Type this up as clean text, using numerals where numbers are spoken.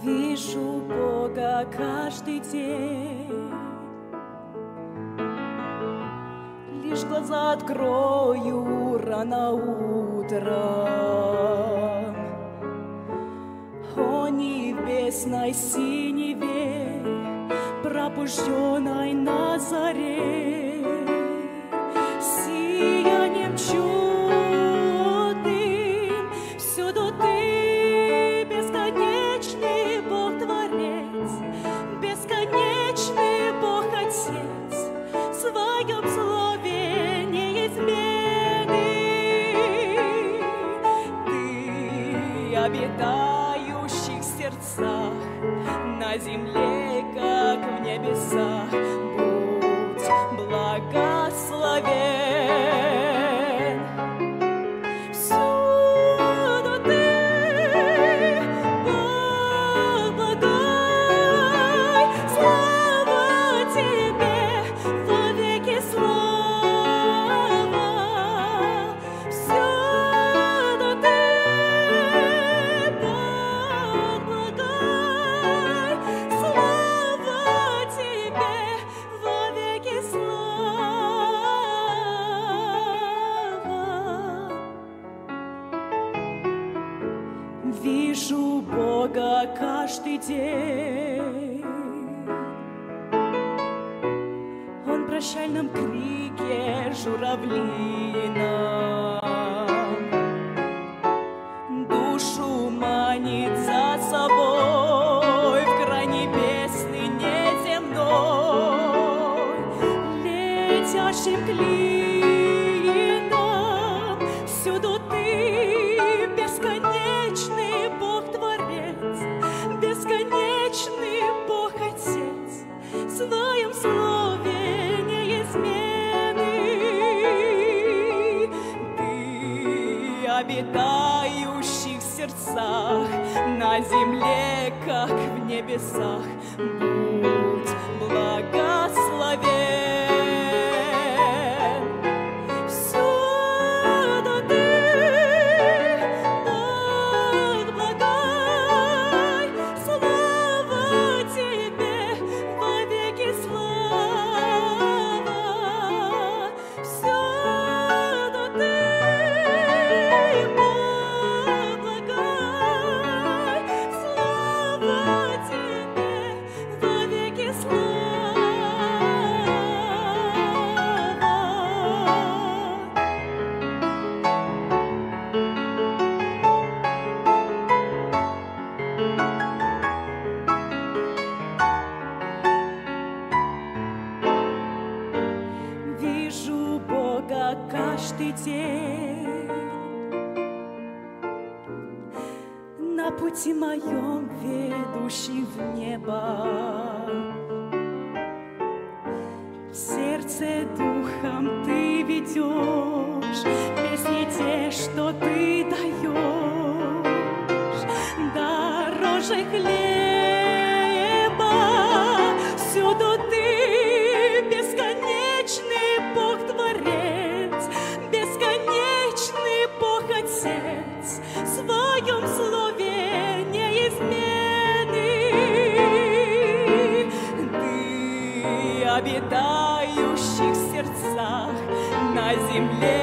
Вижу Бога каждый день, лишь глаза открою рано утром. О небесной синеве, пробужденной на заре, сиянием чудным всюду ты, бесконечный Бог-творец, бесконечный Бог-отец, в своем слове неизменный. Ты обитающих в сердцах, на земле, как в небесах, будь благословен. Всюду ты, Бог благой, слава тебе, вовеки слава. Всюду ты, Бог благой, слава тебе, вовеки слава. Вижу Бога каждый день, Он в прощальном крике журавлином душу манит за собой в край небесный, неземной, летящим клином. Всюду ты, бесконечный Бог-творец, бесконечный Бог-отец, в своем слове неизменный. Ты обитающих в сердцах, на земле, как в небесах, будь благословен. Всюду ты, Бог благой, слава тебе, вовеки слава. Всюду ты, Бог благой, слава тебе, вовеки слава. Вижу Бога каждый день, на пути моем ведущий в небо. В сердце духом ты ведешь, песни те, что ты даешь, дороже хлеба. Всюду ты, бесконечный Бог-творец, бесконечный Бог-отец, в своем слове неизменный. Ты обитающих в сердцах, на земле,